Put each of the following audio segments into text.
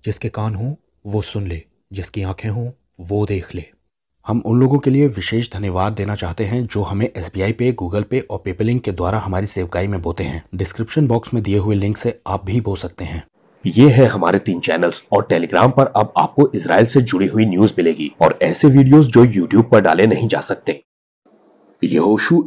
जिसके कान हों वो सुन ले, जिसकी आंखें हों वो देख ले। हम उन लोगों के लिए विशेष धन्यवाद देना चाहते हैं जो हमें SBI पे, गूगल पे और पेपलिंक के द्वारा हमारी सेवकाई में बोते हैं। डिस्क्रिप्शन बॉक्स में दिए हुए लिंक से आप भी बो सकते हैं। ये है हमारे 3 चैनल्स और टेलीग्राम पर अब आपको इजराइल से जुड़ी हुई न्यूज मिलेगी और ऐसे वीडियोस जो यूट्यूब पर डाले नहीं जा सकते। यहोशू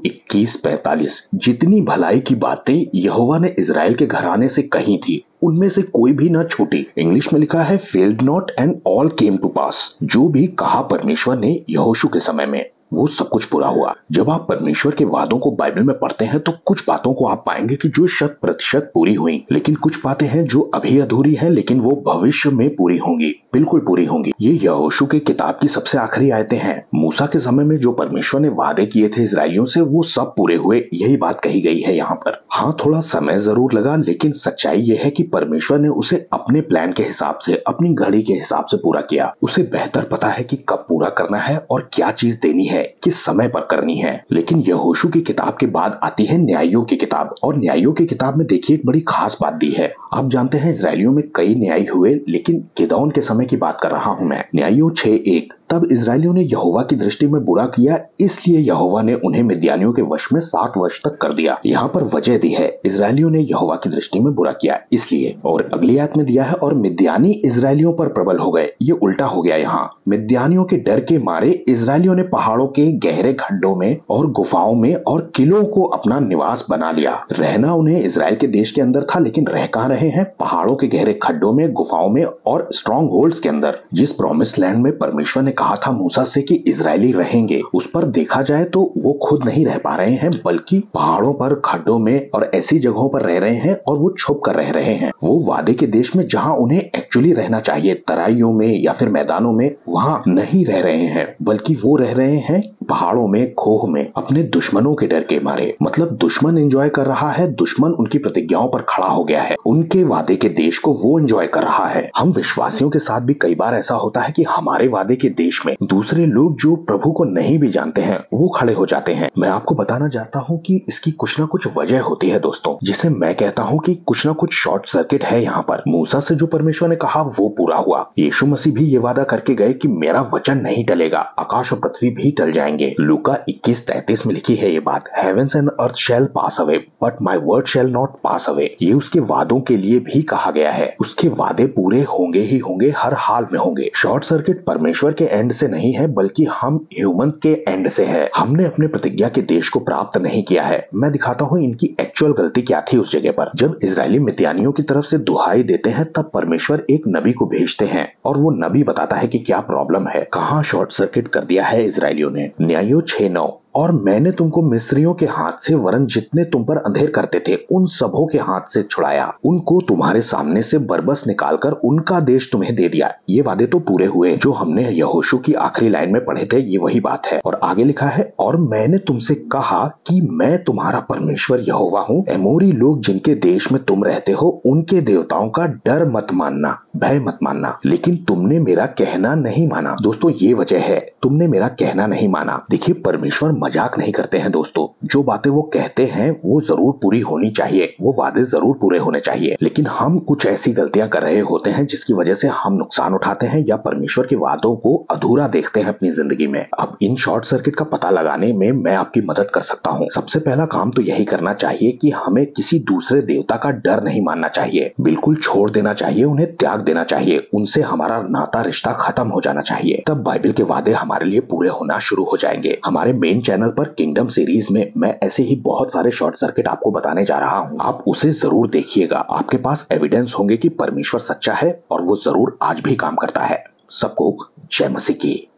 21:45 जितनी भलाई की बातें यहोवा ने इजराइल के घराने से कही थी उनमें से कोई भी न छूटी। इंग्लिश में लिखा है failed not and all came to pass. जो भी कहा परमेश्वर ने यहोशू के समय में वो सब कुछ पूरा हुआ। जब आप परमेश्वर के वादों को बाइबल में पढ़ते हैं तो कुछ बातों को आप पाएंगे कि जो 100% पूरी हुई, लेकिन कुछ बातें हैं जो अभी अधूरी हैं लेकिन वो भविष्य में पूरी होंगी, बिल्कुल पूरी होंगी। ये यहोशू के किताब की सबसे आखिरी आयतें हैं। मूसा के समय में जो परमेश्वर ने वादे किए थे इजराइलियों से वो सब पूरे हुए, यही बात कही गई है यहाँ पर। हाँ, थोड़ा समय जरूर लगा लेकिन सच्चाई ये है कि परमेश्वर ने उसे अपने प्लान के हिसाब से, अपनी घड़ी के हिसाब से पूरा किया। उसे बेहतर पता है कि कब पूरा करना है और क्या चीज देनी है, किस समय पर करनी है। लेकिन यहोशू की किताब के बाद आती है न्यायियों की किताब और न्यायियों की किताब में देखिए एक बड़ी खास बात दी है। आप जानते हैं इजराइलियों में कई न्याय हुए लेकिन गिदौन के समय की बात कर रहा हूं मैं। न्यायियों 6:1 तब इजराइलियों ने यहोवा की दृष्टि में बुरा किया, इसलिए यहोवा ने उन्हें मिद्यानियों के वश में 7 वर्ष तक कर दिया। यहाँ पर वजह दी है इजराइलियों ने यहोवा की दृष्टि में बुरा किया इसलिए। और अगली आयत में दिया है और मिद्यानी इजराइलियों पर प्रबल हो गए। ये उल्टा हो गया। यहाँ मिद्यानियों के डर के मारे इजराइलियों ने पहाड़ों के गहरे खड्डों में और गुफाओं में और किलों को अपना निवास बना लिया। रहना उन्हें इजराइल के देश के अंदर था लेकिन रह कहाँ रहे हैं? पहाड़ों के गहरे खड्डों में, गुफाओं में और स्ट्रॉन्ग होल्ड्स के अंदर। जिस प्रॉमिस लैंड में परमेश्वर ने कहा था मूसा से कि इजरायली रहेंगे, उस पर देखा जाए तो वो खुद नहीं रह पा रहे हैं बल्कि पहाड़ों पर, खड्डों में और ऐसी जगहों पर रह रहे हैं और वो छुप कर रह रहे हैं। वो वादे के देश में जहां उन्हें एक्चुअली रहना चाहिए, तराइयों में या फिर मैदानों में, वहां नहीं रह रहे हैं बल्कि वो रह रहे हैं पहाड़ों में, खोह में, अपने दुश्मनों के डर के मारे। मतलब दुश्मन एंजॉय कर रहा है, दुश्मन उनकी प्रतिज्ञाओं पर खड़ा हो गया है, उनके वादे के देश को वो एंजॉय कर रहा है। हम विश्वासियों के साथ भी कई बार ऐसा होता है कि हमारे वादे के देश में दूसरे लोग जो प्रभु को नहीं भी जानते हैं वो खड़े हो जाते हैं। मैं आपको बताना चाहता हूँ कि इसकी कुछ ना कुछ वजह होती है दोस्तों, जिसे मैं कहता हूँ कि कुछ ना कुछ शॉर्ट सर्किट है यहाँ पर। मूसा से जो परमेश्वर ने कहा वो पूरा हुआ। यीशु मसीह भी ये वादा करके गए कि मेरा वचन नहीं टलेगा, आकाश और पृथ्वी भी टल जाएंगे। लूका 21:33 में लिखी है ये बात, heavens and earth shall pass away but my word shall not pass away. ये उसके वादों के लिए भी कहा गया है। उसके वादे पूरे होंगे ही होंगे, हर हाल में होंगे। शॉर्ट सर्किट परमेश्वर के एंड से नहीं है बल्कि हम ह्यूमन के एंड से है। हमने अपने प्रतिज्ञा के देश को प्राप्त नहीं किया है। मैं दिखाता हूँ इनकी एक्चुअल गलती क्या थी उस जगह पर। जब इजरायली मिद्यानियों की तरफ से दुहाई देते हैं तब परमेश्वर एक नबी को भेजते हैं और वो नबी बताता है कि क्या प्रॉब्लम है, कहाँ शॉर्ट सर्किट कर दिया है इजरायलियों ने। न्यायियों 6:9 और मैंने तुमको मिस्रियों के हाथ से वरन जितने तुम पर अंधेर करते थे उन सबों के हाथ से छुड़ाया, उनको तुम्हारे सामने से बरबस निकालकर उनका देश तुम्हें दे दिया। ये वादे तो पूरे हुए जो हमने यहोशू की आखिरी लाइन में पढ़े थे, ये वही बात है। और आगे लिखा है और मैंने तुमसे कहा कि मैं तुम्हारा परमेश्वर यहोवा हूँ। एमोरी लोग जिनके देश में तुम रहते हो उनके देवताओं का डर मत मानना, भय मत मानना, लेकिन तुमने मेरा कहना नहीं माना। दोस्तों ये वजह है, तुमने मेरा कहना नहीं माना। देखिए परमेश्वर मजाक नहीं करते हैं दोस्तों। जो बातें वो कहते हैं वो जरूर पूरी होनी चाहिए, वो वादे जरूर पूरे होने चाहिए, लेकिन हम कुछ ऐसी गलतियां कर रहे होते हैं जिसकी वजह से हम नुकसान उठाते हैं या परमेश्वर के वादों को अधूरा देखते हैं अपनी जिंदगी में। अब इन शॉर्ट सर्किट का पता लगाने में मैं आपकी मदद कर सकता हूँ। सबसे पहला काम तो यही करना चाहिए कि हमें किसी दूसरे देवता का डर नहीं मानना चाहिए, बिल्कुल छोड़ देना चाहिए, उन्हें त्याग देना चाहिए, उनसे हमारा नाता रिश्ता खत्म हो जाना चाहिए। तब बाइबल के वादे हमारे लिए पूरे होना शुरू हो जाएंगे। हमारे मेन चैनल पर किंगडम सीरीज में मैं ऐसे ही बहुत सारे शॉर्ट सर्किट आपको बताने जा रहा हूँ, आप उसे जरूर देखिएगा। आपके पास एविडेंस होंगे कि परमेश्वर सच्चा है और वो जरूर आज भी काम करता है। सबको जय मसीह की।